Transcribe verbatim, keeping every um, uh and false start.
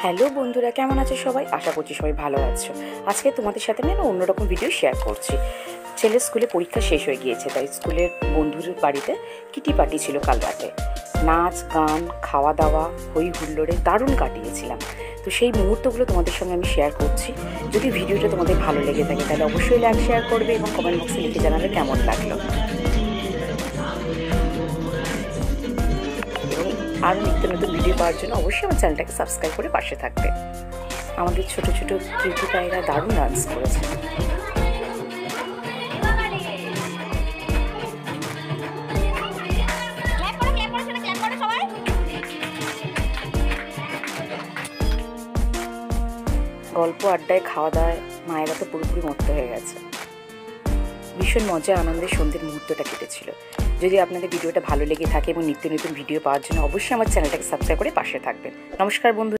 Hello বন্ধুরা, কেমন আছো সবাই? আশা করছি সবাই ভালো আছো। আজকে তোমাদের সাথে আমি একটা অন্যরকম ভিডিও শেয়ার করছি। ছেলের স্কুলে পরীক্ষা শেষ হয়ে গিয়েছে, তাই স্কুলের বন্ধুর বাড়িতে কিটি পার্টি ছিল কাল রাতে। নাচ গান খাওয়া দাওয়া হই হুল্লোড়ে দারুণ কাটিয়েছিলাম। তো সেই মুহূর্তগুলো তোমাদের সঙ্গে আমি শেয়ার করছি। যদি ভিডিওটা তোমাদের ভালো লেগে থাকে তাহলে অবশ্যই লাইক শেয়ার করবে এবং কমেন্ট বক্সে লিখে জানাবে কেমন লাগলো। আরও নিত্য নতুন ভিডিও পাওয়ার জন্য অবশ্যই আমার চ্যানেলটাকে সাবস্ক্রাইব করে পাশে থাকবে। আমাদের ছোট ছোট কিউটি পায়রা দারুণ ডান্স করেছে। গল্প আড্ডায় খাওয়া দাওয়ায় মায়েরা তো পুরোপুরি মত্ত হয়ে গেছে। ভীষণ মজা আনন্দের সন্ধ্যের মুহূর্তটা কেটেছিল। যদি আপনাদের ভিডিওটা ভালো লেগে থাকে এবং নিত্য নতুন ভিডিও পাওয়ার জন্য অবশ্যই আমার চ্যানেলটাকে সাবস্ক্রাইব করে পাশে থাকবেন। নমস্কার বন্ধু।